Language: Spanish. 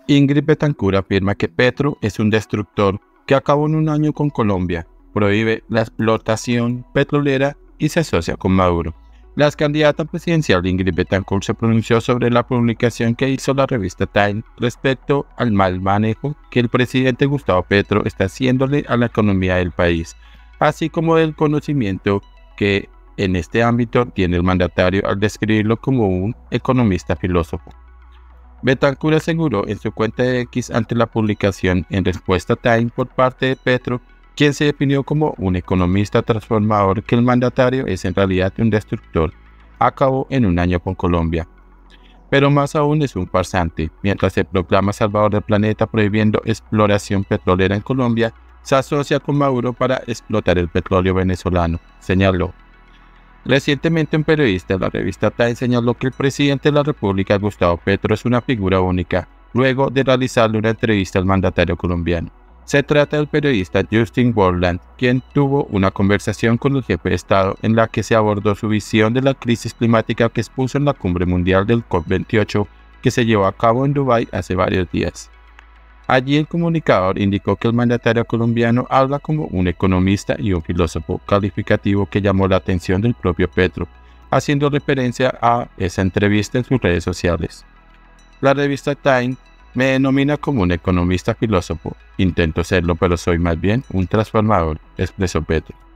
Ingrid Betancourt afirma que Petro es un destructor que acabó en un año con Colombia, prohíbe la explotación petrolera y se asocia con Maduro. La ex candidata presidencial Ingrid Betancourt se pronunció sobre la publicación que hizo la revista Time respecto al mal manejo que el presidente Gustavo Petro está haciéndole a la economía del país, así como del conocimiento que en este ámbito tiene el mandatario al describirlo como un economista filósofo. Betancourt aseguró en su cuenta de X ante la publicación en respuesta a Time por parte de Petro, quien se definió como un economista transformador, que el mandatario es en realidad un destructor. Acabó en un año con Colombia. Pero más aún es un farsante. Mientras se proclama salvador del planeta prohibiendo exploración petrolera en Colombia, se asocia con Maduro para explotar el petróleo venezolano, señaló. Recientemente un periodista de la revista Time señaló que el presidente de la República, Gustavo Petro, es una figura única, luego de realizarle una entrevista al mandatario colombiano. Se trata del periodista Justin Borland, quien tuvo una conversación con el jefe de Estado en la que se abordó su visión de la crisis climática que expuso en la cumbre mundial del COP28 que se llevó a cabo en Dubái hace varios días. Allí el comunicador indicó que el mandatario colombiano habla como un economista y un filósofo, calificativo que llamó la atención del propio Petro, haciendo referencia a esa entrevista en sus redes sociales. La revista Time me denomina como un economista filósofo. Intento serlo, pero soy más bien un transformador, expresó Petro.